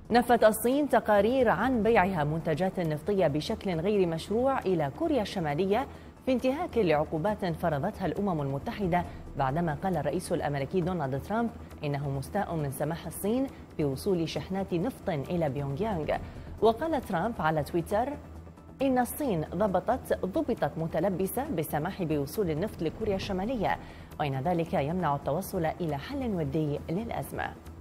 نفت الصين تقارير عن بيعها منتجات نفطية بشكل غير مشروع إلى كوريا الشمالية في انتهاك لعقوبات فرضتها الأمم المتحدة، بعدما قال الرئيس الأمريكي دونالد ترامب إنه مستاء من سماح الصين بوصول شحنات نفط إلى بيونغ يانغ. وقال ترامب على تويتر إن الصين ضبطت متلبسة بالسماح بوصول النفط لكوريا الشمالية، وإن ذلك يمنع التوصل إلى حل ودي للأزمة.